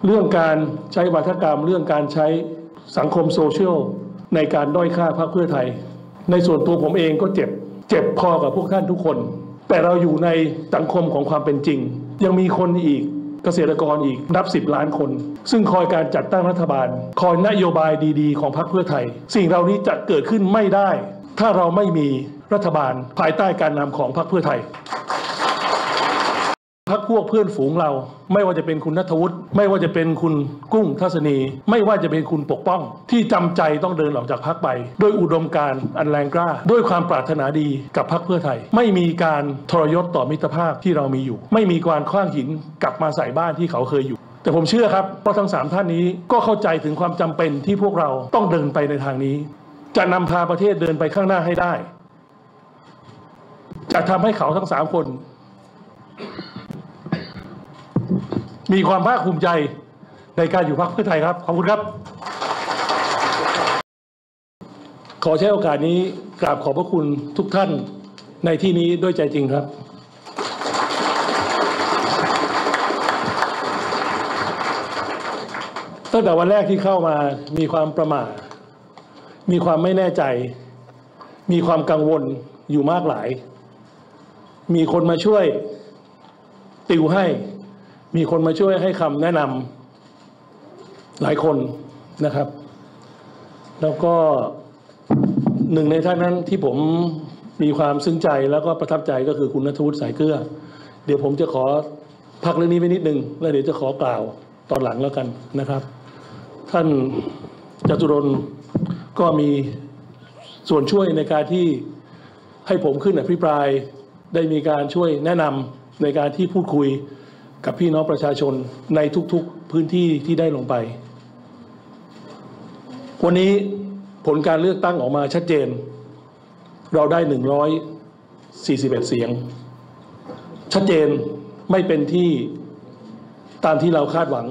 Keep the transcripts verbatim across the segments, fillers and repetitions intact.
เรื่องการใช้วาทกรรมเรื่องการใช้สังคมโซเชียลในการด้อยค่าพรรคเพื่อไทยในส่วนตัวผมเองก็เจ็บเจ็บพอกับพวกท่านทุกคนแต่เราอยู่ในสังคมของความเป็นจริงยังมีคนอีกเกษตรกรอีกนับสิบล้านคนซึ่งคอยการจัดตั้งรัฐบาลคอยนโยบายดีๆของพรรคเพื่อไทยสิ่งเหล่านี้จะเกิดขึ้นไม่ได้ถ้าเราไม่มีรัฐบาลภายใต้การนำของพรรคเพื่อไทยพรรคพวกเพื่อนฝูงเราไม่ว่าจะเป็นคุณณัฐวุฒิไม่ว่าจะเป็นคุณกุ้งทัศนีไม่ว่าจะเป็นคุณปกป้องที่จำใจต้องเดินออกจากพรรคไปด้วยอุดมการณ์อันแรงกล้าด้วยความปรารถนาดีกับพรรคเพื่อไทยไม่มีการทรยศต่อมิตรภาพที่เรามีอยู่ไม่มีการขว้างหินกลับมาใส่บ้านที่เขาเคยอยู่แต่ผมเชื่อครับเพราะทั้งสามท่านนี้ก็เข้าใจถึงความจำเป็นที่พวกเราต้องเดินไปในทางนี้จะนำพาประเทศเดินไปข้างหน้าให้ได้จะทำให้เขาทั้งสามคนมีความภาคภูมิใจในการอยู่พรรคเพื่อไทยครับขอบคุณครับขอใช้โอกาสนี้กราบขอบพระคุณทุกท่านในที่นี้ด้วยใจจริงครับตั้งแต่วันแรกที่เข้ามามีความประหม่ามีความไม่แน่ใจมีความกังวลอยู่มากหลายมีคนมาช่วยติวให้มีคนมาช่วยให้คำแนะนำหลายคนนะครับแล้วก็หนึ่งในท่านนั้นที่ผมมีความซึ้งใจแล้วก็ประทับใจก็คือคุณณัฐวุฒิสายเกลือเดี๋ยวผมจะขอพักเรื่องนี้ไว้นิดนึงแล้วเดี๋ยวจะขอกล่าวตอนหลังแล้วกันนะครับท่านจตุรนต์ก็มีส่วนช่วยในการที่ให้ผมขึ้นอภิปรายได้มีการช่วยแนะนำในการที่พูดคุยกับพี่น้องประชาชนในทุกๆพื้นที่ที่ได้ลงไปวันนี้ผลการเลือกตั้งออกมาชัดเจนเราได้หนึ่งร้อยสี่สิบเอ็ดเสียงชัดเจนไม่เป็นที่ตามที่เราคาดหวัง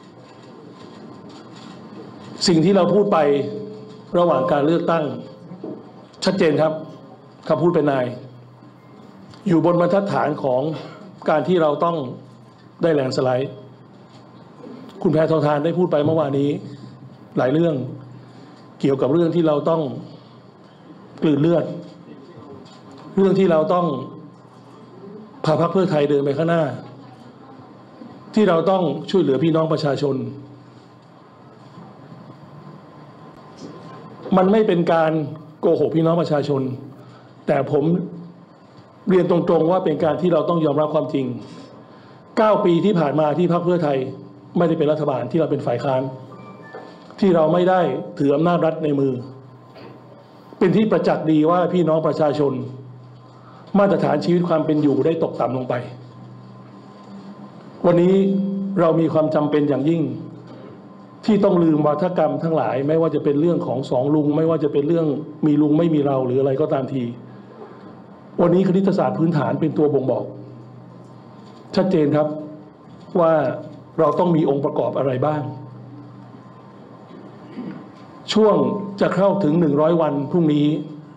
สิ่งที่เราพูดไประหว่างการเลือกตั้งชัดเจนครับคำพูดเป็นนายอยู่บนบรรทัดฐานของการที่เราต้องได้แลนด์สไลด์คุณแพทองธารได้พูดไปเมื่อวานนี้หลายเรื่องเกี่ยวกับเรื่องที่เราต้องกลืนเลือดเรื่องที่เราต้องพาพรรคเพื่อไทยเดินไปข้างหน้าที่เราต้องช่วยเหลือพี่น้องประชาชนมันไม่เป็นการโกหกพี่น้องประชาชนแต่ผมเรียนตรงๆว่าเป็นการที่เราต้องยอมรับความจริงเก้าปีที่ผ่านมาที่พรรคเพื่อไทยไม่ได้เป็นรัฐบาลที่เราเป็นฝ่ายค้านที่เราไม่ได้ถืออำนาจรัฐในมือเป็นที่ประจักษ์ดีว่าพี่น้องประชาชนมาตรฐานชีวิตความเป็นอยู่ได้ตกต่ำลงไปวันนี้เรามีความจำเป็นอย่างยิ่งที่ต้องลืมวาทกรรมทั้งหลายไม่ว่าจะเป็นเรื่องของสองลุงไม่ว่าจะเป็นเรื่องมีลุงไม่มีเราหรืออะไรก็ตามทีวันนี้คณิตศาสตร์พื้นฐานเป็นตัวบ่งบอกชัดเจนครับว่าเราต้องมีองค์ประกอบอะไรบ้างช่วงจะเข้าถึงหนึ่งร้อยวันพรุ่งนี้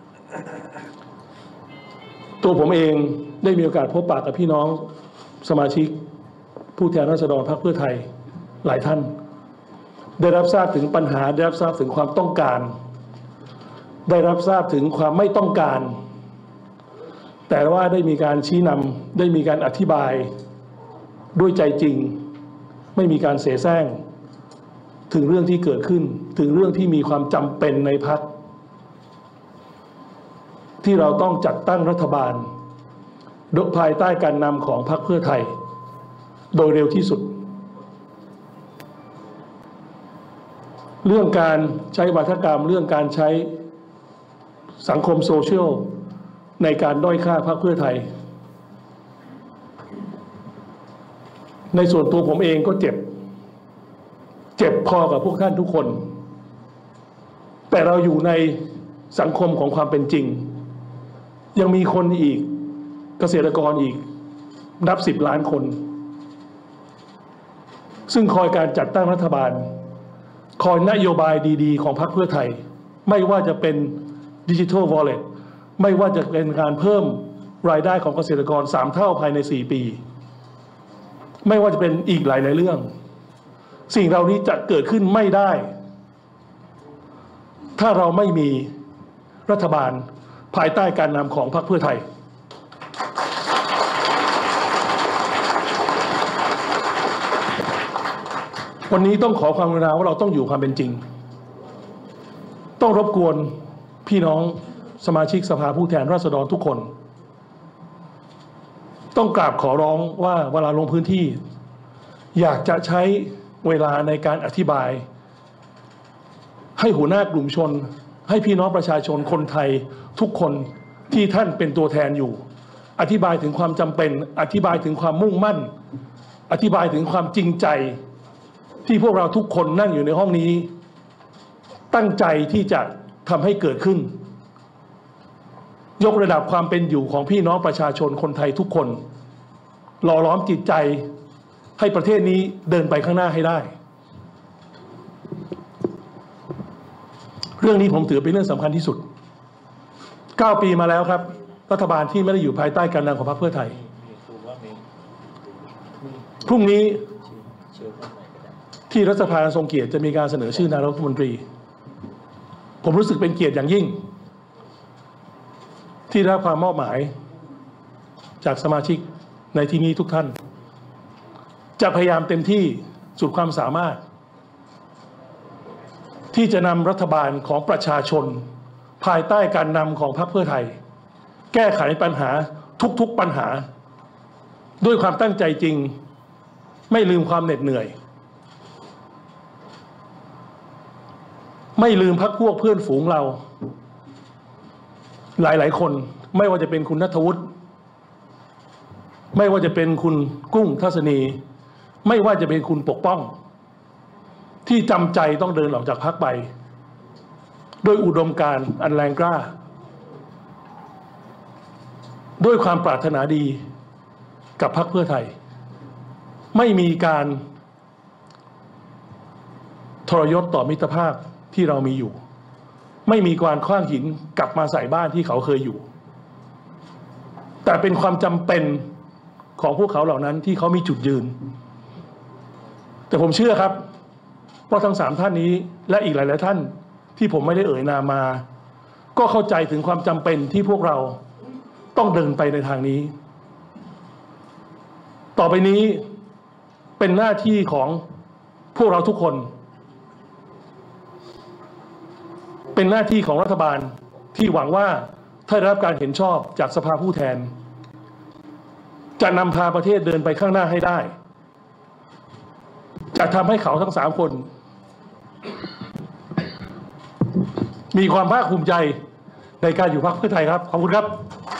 ตัวผมเองได้มีโอกาสพบปะกับพี่น้องสมาชิกผู้แทนราษฎรพรรคเพื่อไทยหลายท่านได้รับทราบถึงปัญหาได้รับทราบถึงความต้องการได้รับทราบถึงความไม่ต้องการแต่ว่าได้มีการชี้นำได้มีการอธิบายด้วยใจจริงไม่มีการเสแสร้งถึงเรื่องที่เกิดขึ้นถึงเรื่องที่มีความจำเป็นในพรรคที่เราต้องจัดตั้งรัฐบาลโดยภายใต้การนำของพรรคเพื่อไทยโดยเร็วที่สุดเรื่องการใช้วาทกรรมเรื่องการใช้สังคมโซเชียลในการด้อยค่าพรรคเพื่อไทยในส่วนตัวผมเองก็เจ็บเจ็บพอกับพวกท่านทุกคนแต่เราอยู่ในสังคมของความเป็นจริงยังมีคนอีกเกษตรกรอีกนับสิบล้านคนซึ่งคอยการจัดตั้งรัฐบาลคอยนโยบายดีๆของพรรคเพื่อไทยไม่ว่าจะเป็นดิจิทัลวอลเล็ตไม่ว่าจะเป็นการเพิ่มรายได้ของเกษตรกรสามเท่าภายในสี่ปีไม่ว่าจะเป็นอีกหลายๆเรื่องสิ่งเหล่านี้จะเกิดขึ้นไม่ได้ ถ้าเราไม่มีรัฐบาลภายใต้การนำของพรรคเพื่อไทยวันนี้ต้องขอความกรุณาว่าเราต้องอยู่ความเป็นจริงต้องรบกวนพี่น้องสมาชิกสภาผู้แทนราษฎรทุกคนต้องกราบขอร้องว่าเวลาลงพื้นที่อยากจะใช้เวลาในการอธิบายให้หัวหน้ากลุ่มชนให้พี่น้องประชาชนคนไทยทุกคนที่ท่านเป็นตัวแทนอยู่อธิบายถึงความจำเป็นอธิบายถึงความมุ่งมั่นอธิบายถึงความจริงใจที่พวกเราทุกคนนั่งอยู่ในห้องนี้ตั้งใจที่จะทำให้เกิดขึ้นยกระดับความเป็นอยู่ของพี่น้องประชาชนคนไทยทุกคนหล่อล้อมจิตใจให้ประเทศนี้เดินไปข้างหน้าให้ได้เรื่องนี้ผมถือเป็นเรื่องสำคัญที่สุดเก้าปีมาแล้วครับรัฐบาลที่ไม่ได้อยู่ภายใต้การนำของพรรคเพื่อไทยพรุ่งนี้ที่รัฐสภาทรงเกียรติจะมีการเสนอชื่อนายกรัฐมนตรีผมรู้สึกเป็นเกียรติอย่างยิ่งที่ได้รับความมอบหมายจากสมาชิกในที่นี้ทุกท่านจะพยายามเต็มที่สุดความสามารถที่จะนำรัฐบาลของประชาชนภายใต้การนำของพรรคเพื่อไทยแก้ไขปัญหาทุกๆปัญหาด้วยความตั้งใจจริงไม่ลืมความเหน็ดเหนื่อยไม่ลืมพรรคพวกเพื่อนฝูงเราหลายๆคนไม่ว่าจะเป็นคุณณัฐวุฒิไม่ว่าจะเป็นคุณกุ้งทัศนีไม่ว่าจะเป็นคุณปกป้องที่จำใจต้องเดินออกจากพรรคไปโดยอุดมการณ์อันแรงกล้าด้วยความปรารถนาดีกับพรรคเพื่อไทยไม่มีการทรยศต่อมิตรภาพที่เรามีอยู่ไม่มีการขว้างหินกลับมาใส่บ้านที่เขาเคยอยู่แต่เป็นความจำเป็นของพวกเขาเหล่านั้นที่เขามีจุดยืนแต่ผมเชื่อครับว่าทั้งสามท่านนี้และอีกหลายๆท่านที่ผมไม่ได้เอ่ยนามมาก็เข้าใจถึงความจำเป็นที่พวกเราต้องเดินไปในทางนี้ต่อไปนี้เป็นหน้าที่ของพวกเราทุกคนเป็นหน้าที่ของรัฐบาลที่หวังว่าถ้าได้รับการเห็นชอบจากสภาผู้แทนจะนำพาประเทศเดินไปข้างหน้าให้ได้จะทำให้เขาทั้งสามคนมีความภาคภูมิใจในการอยู่พรรคเพื่อไทยครับขอบคุณครับ